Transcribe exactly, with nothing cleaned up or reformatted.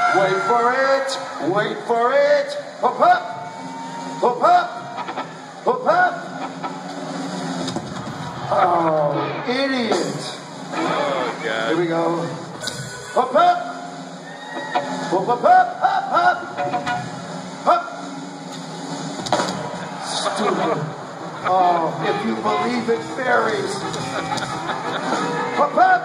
Wait for it. Wait for it. Hop up. Hop up. Hop up. Oh, idiot. Oh, God. Here we go. Hop up. Hop up, up, up, up. Hop. Stupid. Oh, if you believe in fairies. Hop up.